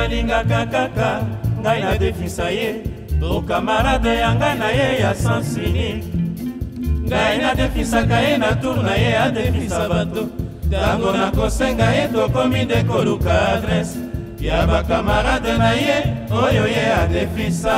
alingaka kaka ngai na defisa ye bokamarade ya ngai na ye ya sansini ngai na defisaka ye na tour na ye adefisa bato ntango nakosenga ye tokomi nde koluka adrese ya bakamarade na ye oyo ye adefisa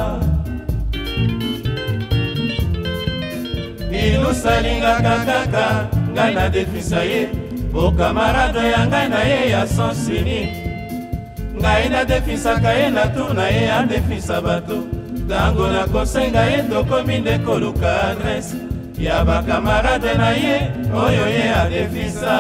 Ilusa alingaka kaka ngai na defisa ye bokamarade ya ngai na ye ya sansini ngai na defisaka ye na tour na ye adefisa bato ntango nakosenga ye tokomi nde koluka adrese ya bakamarade na ye oyo ye adefisa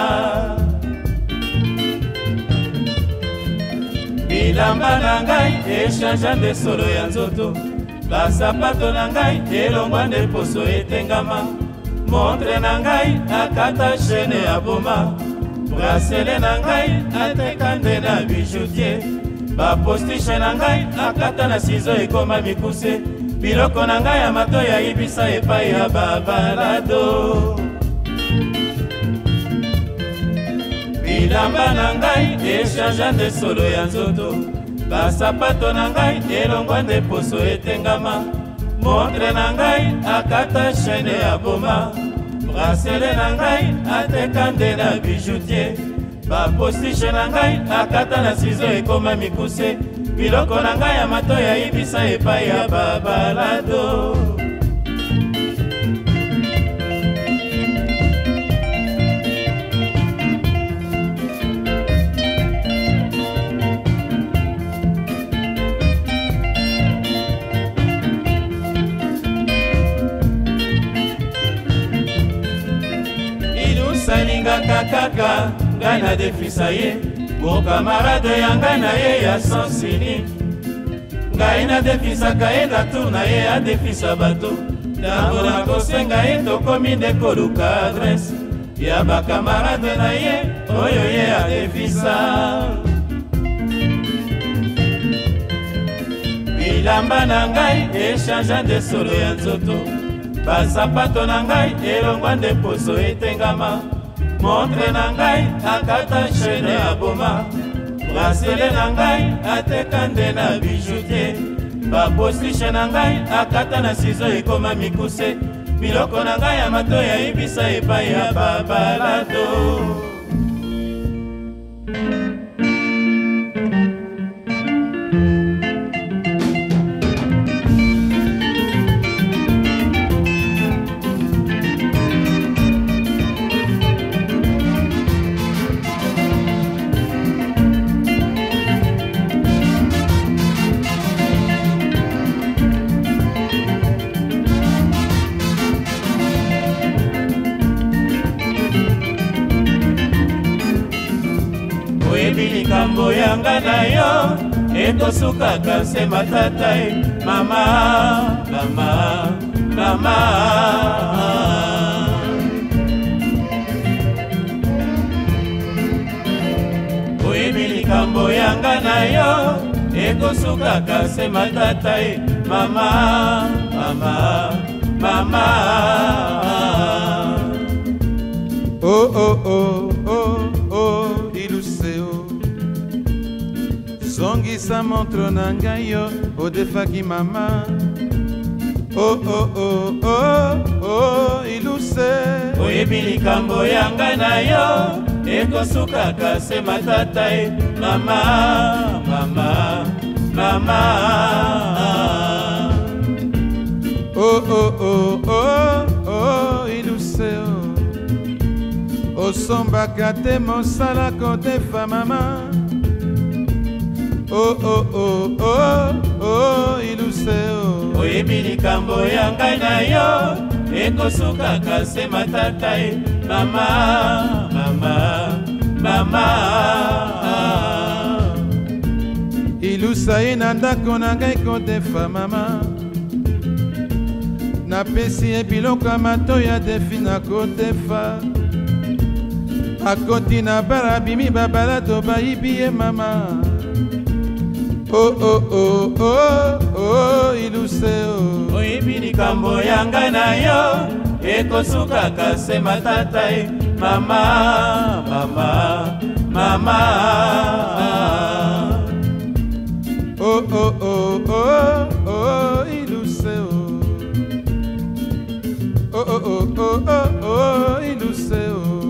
bilamba na ngai eshanja nde solo ya nzoto basapato na ngai elongwa nde poso etengama montre na ngai akata chaine ya boma brasele na ngai ateka nde na bijoutier bapostiche na ngai akata na sizo ekoma mikuse biloko na ngai ya mato ya ibisa epai ya babalado bilamba na ngai eshanja nde solo ya nzoto basapato na ngai elongwa nde poso etengama montre na ngai akata chaine ya boma brasele na ngai ateka nde na bijoutier bapostiche na ngai akata na sizo ekoma mikuse biloko na ngai ya mato ya ibisa epai ya babalado alingaka kaka ngai na defisa ye bokamarade ya ngai na ye ya sansini ngai na defisaka ye na tour na ye adefisa bato ntango nakosenga ye tokomi nde koluka adrese ya bakamarade na ye oyo ye adefisa bilamba na ngai eshanja nde solo ya nzoto basapato na ngai elongwa nde poso etengama montre na ngai akata chaine ya boma brasele na ngai ateka nde na bijoutier bapostiche na ngai akata na sizo ekoma mikuse biloko na ngai ya mato ya ibisa epai ya babalado likambo yanga na yo ekosukaka se matata e mama mama mama oyebi likambo yanga na yo ekosukaka se matata e mama mama mama oh oh oh oh oh iluseo zongisa montre na ngai yo odefaki mama oh oh oh oh oh iluse oyebi likambo ya ngai na yo ekosukaka se matata e mama mama mama oh oh oh oh oh iluse osombaka te mosala kodefa mama oh oh oh oh oh iluse oyebi likambo ya ngai na yo ekosukaka se matata e mama mama mama ilusa ye na ndako na ngai kodefa mama napesi ye biloko ya matoyi ya defi na kodefa akoti na bara bimi babalado bayibi ye mama oh oh oh oh oh iluse oyebi likambo ya ngai na yo ekosukaka se matata e mama mama mama oh oh oh oh iluse oh oh oh oh oh oh iluse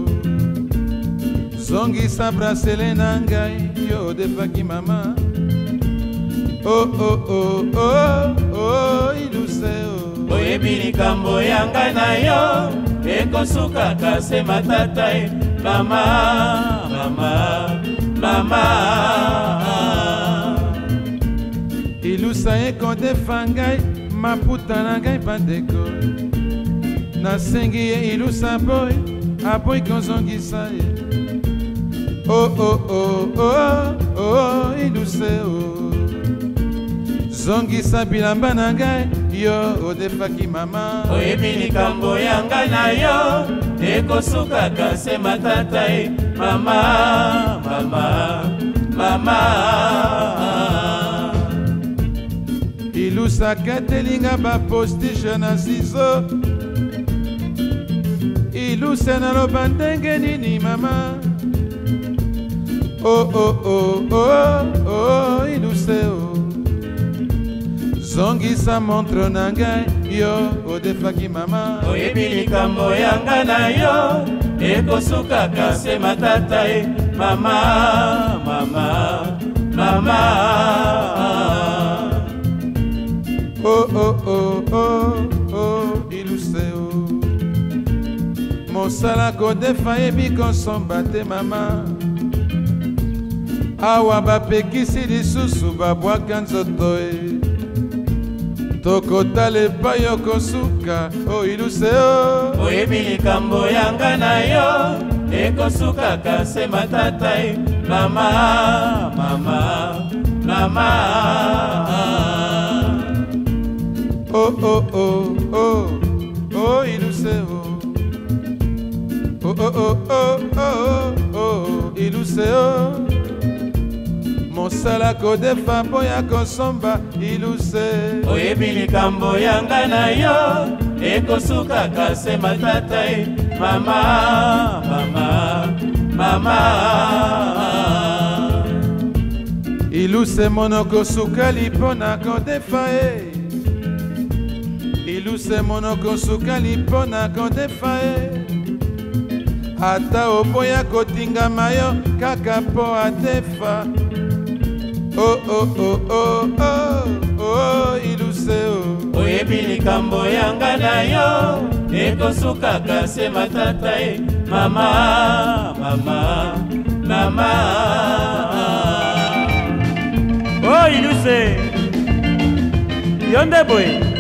zongisa brasele na ngai yo defaki mama oh oh oh oh oh iluse oyebi likambo ya ngai na yo ekosukaka se matata mama mama mama ilusa ekondefa ngai maputa na ngai bandeko nasengi ye ilusa boy aboyi kozongisa ye oh oh oh oh oh iluse zongisa bilamba na ngai yo odefaki mama oyebi likambo ya ngai na yo ekosukaka se matata mama mama mama ilusaka telinga bapostige na sizo iluse naloba ndenge nini mama oh oh oh oh oh iluse zongisa montre na ngai yo odefaki mama oyebi likambo ya ngai na yo ekosukaka se matata mama mama mama oh oh oh oh oh iluse mosala kodefa yebi kosomba te mama awa bapekisi lisusu babwaka nzoto tokotala epai yo kosuka o iluse oyebi likambo ya ngai na yo ekosukaka se matata mama mama mama oh oh oh oh oh iluse oh oh oh oh oh oh iluse mosala kodefa mpo ya kosomba iluse oyebi likambo ya ngai na yo ekosukaka se matata mama mama mama iluse monoko sukali mpo na kodefa iluse monoko sukali mpo na kodefa ata oboya kotingama yo kaka mpo adefa oh oh oh oh oh oh iluse oyebi likambo ya ngai na yo ekosukaka se matata mama mama mama oh iluse yo nde boye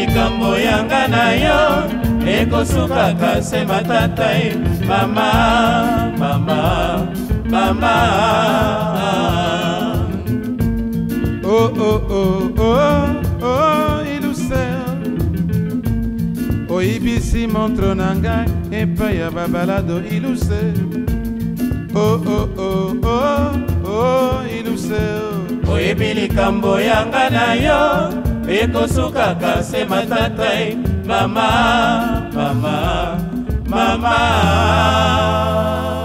likambo yanga na yo ekosukaka se matata ye mama mama mama. Oh oh oh oh oh ilusel oyibisi montre na ngai epai ya babalado iluse. Oh oh oh oh oh ilusel oyebi likambo yanga na yo ekosukaka se matata ye mama mama mama.